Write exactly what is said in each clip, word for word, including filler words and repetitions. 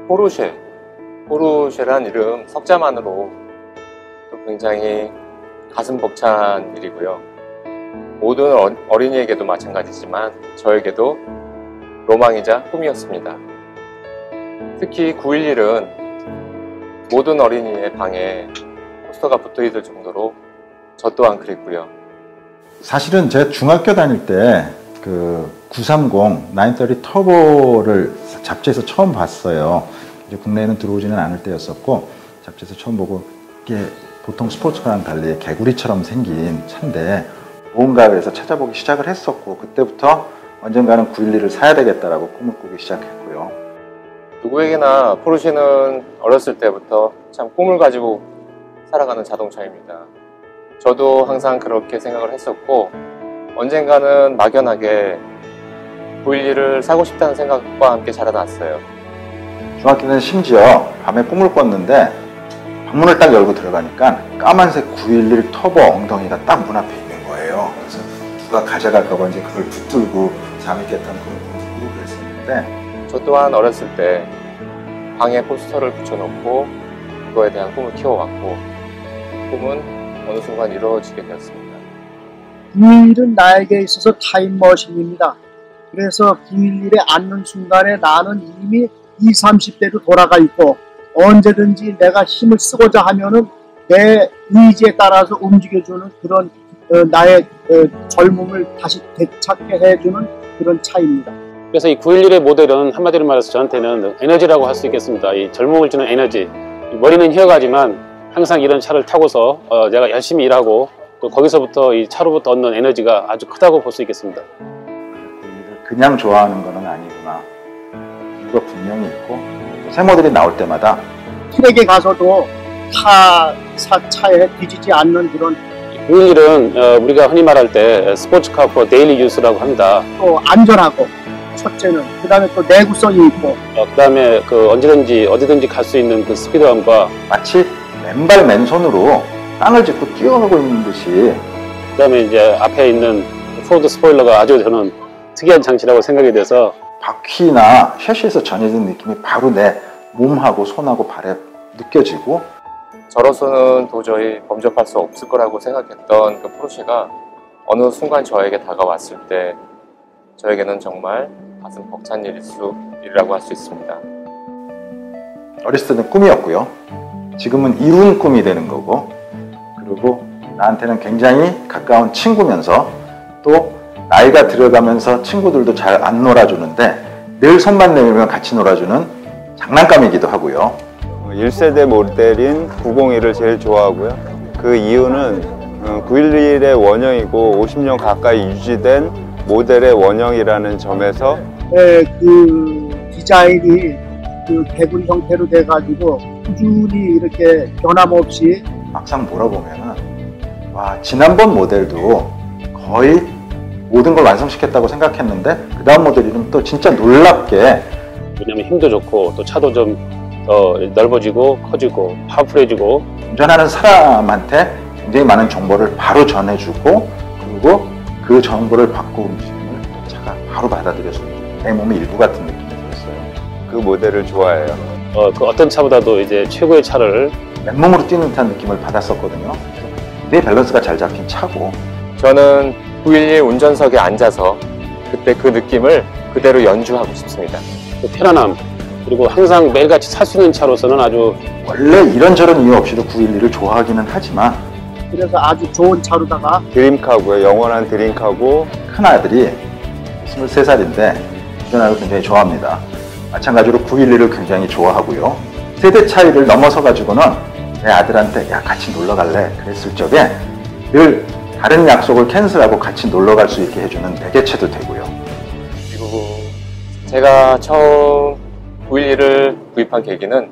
포르쉐, 포르쉐란 이름 석자만으로 또 굉장히 가슴 벅찬 일이고요. 모든 어린이에게도 마찬가지지만 저에게도 로망이자 꿈이었습니다. 특히 구일일은 모든 어린이의 방에 포스터가 붙어 있을 정도로 저 또한 그랬고요. 사실은 제가 중학교 다닐 때 그 구삼공 구삼십 터보를 잡지에서 처음 봤어요. 이제 국내에는 들어오지는 않을 때였었고 잡지에서 처음 보고 이게 보통 스포츠카랑 달리 개구리처럼 생긴 차인데 뭔가 그래서 찾아보기 시작을 했었고 그때부터 언젠가는 구일일을 사야 되겠다라고 꿈을 꾸기 시작했고요. 누구에게나 포르쉐는 어렸을 때부터 참 꿈을 가지고 살아가는 자동차입니다. 저도 항상 그렇게 생각을 했었고 언젠가는 막연하게 구일일을 사고 싶다는 생각과 함께 자라났어요. 중학교 때는 심지어 밤에 꿈을 꿨는데 방문을 딱 열고 들어가니까 까만색 구일일 터보 엉덩이가 딱 문 앞에 있는 거예요. 그래서 누가 가져갈까봐 이제 그걸 붙들고 잠이 깼던 그런 꿈을 그랬었는데 저 또한 어렸을 때 방에 포스터를 붙여놓고 그거에 대한 꿈을 키워왔고 꿈은 어느 순간 이루어지게 되었습니다. 구일일은 나에게 있어서 타임머신입니다. 그래서 구일일에 앉는 순간에 나는 이미 이십, 삼십 대로 돌아가 있고 언제든지 내가 힘을 쓰고자 하면은 내 의지에 따라서 움직여주는 그런 어, 나의 어, 젊음을 다시 되찾게 해주는 그런 차입니다. 그래서 이 구일일의 모델은 한마디로 말해서 저한테는 에너지라고 할 수 있겠습니다. 이 젊음을 주는 에너지. 머리는 희어가지만 항상 이런 차를 타고서 어, 내가 열심히 일하고 또 거기서부터 이 차로부터 얻는 에너지가 아주 크다고 볼 수 있겠습니다. 구일일을 그냥 좋아하는 거는 아니구나. 이유가 분명히 있고 새 모델이 나올 때마다 트랙에 가서도 타 사, 차에 뒤지지 않는 그런 구일일은 어, 우리가 흔히 말할 때 스포츠카 포 데일리 유스라고 합니다. 또 안전하고 첫째는 그 다음에 또 내구성이 있고 어, 그 다음에 그 언제든지 어디든지 갈 수 있는 그 스피드함과 마치 맨발 맨손으로 땅을 짚고 뛰어가고 있는 듯이 그 다음에 이제 앞에 있는 포드 스포일러가 아주 저는 특이한 장치라고 생각이 돼서 바퀴나 셰시에서 전해진 느낌이 바로 내 몸하고 손하고 발에 느껴지고 저로서는 도저히 범접할 수 없을 거라고 생각했던 그 포르쉐가 어느 순간 저에게 다가왔을 때 저에게는 정말 가슴 벅찬 일일 수, 일이라고 할 수 있습니다. 어렸을 때는 꿈이었고요. 지금은 이룬 꿈이 되는 거고 그리고 나한테는 굉장히 가까운 친구면서 또 나이가 들어가면서 친구들도 잘 안 놀아주는데 늘 손만 내밀면 같이 놀아주는 장난감이기도 하고요. 일 세대 모델인 구공일을 제일 좋아하고요. 그 이유는 구일일의 원형이고 오십 년 가까이 유지된 모델의 원형이라는 점에서 에, 그 디자인이 그 개구리 형태로 돼가지고 꾸준히 이렇게 변함없이 막상 몰아보면은 와 지난번 모델도 거의 모든 걸 완성시켰다고 생각했는데 그 다음 모델 이름 또 진짜 놀랍게 왜냐면 힘도 좋고 또 차도 좀 더 넓어지고 커지고 파워풀해지고 운전하는 사람한테 굉장히 많은 정보를 바로 전해주고 그리고 그 정보를 받고 움직임을 차가 바로 받아들여주는 내 몸의 일부 같은 느낌이 들었어요. 그 모델을 좋아해요. 어, 그 어떤 차보다도 이제 최고의 차를 맨몸으로 뛰는 듯한 느낌을 받았었거든요. 내 밸런스가 잘 잡힌 차고 저는 구일일 운전석에 앉아서 그때 그 느낌을 그대로 연주하고 싶습니다. 그 편안함 그리고 항상 매일같이 살 수 있는 차로서는 아주 원래 이런저런 이유 없이도 구일일을 좋아하기는 하지만 그래서 아주 좋은 차로다가 드림카고요. 영원한 드림카고 큰아들이 스물세 살인데 운전하는 걸 굉장히 좋아합니다. 마찬가지로 구일일을 굉장히 좋아하고요. 세대 차이를 넘어서 가지고는 내 아들한테 야 같이 놀러 갈래 그랬을 적에 늘 다른 약속을 캔슬하고 같이 놀러 갈 수 있게 해주는 매개체도 되고요. 그리고 제가 처음 구일일을 구입한 계기는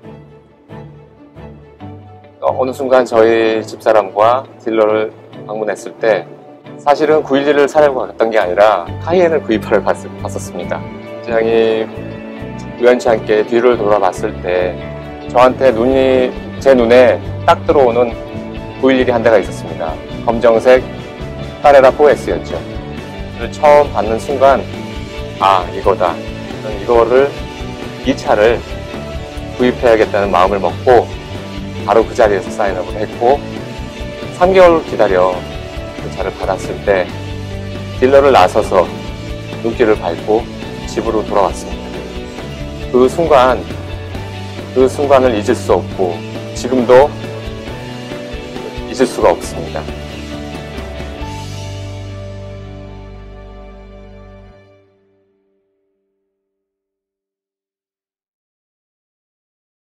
어느 순간 저희 집사람과 딜러를 방문했을 때 사실은 구일일을 사려고 갔던 게 아니라 카이엔을 구입하러 갔, 갔었습니다. 굉장히 우연치 않게 뒤를 돌아봤을 때 저한테 눈이 제 눈에 딱 들어오는 구일일이 한 대가 있었습니다. 검정색 카레라 포에스였죠. 처음 받는 순간 아 이거다. 이거를 이 차를 구입해야겠다는 마음을 먹고 바로 그 자리에서 사인업을 했고 삼 개월 기다려 그 차를 받았을 때 딜러를 나서서 눈길을 밟고 집으로 돌아왔습니다. 그 순간, 그 순간을 잊을 수 없고 지금도 잊을 수가 없습니다.